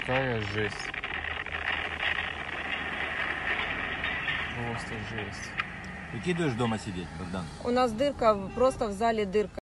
Такая жесть. Просто жесть. Выкидываешь дома сидеть, Богдан? У нас дырка, просто в зале дырка.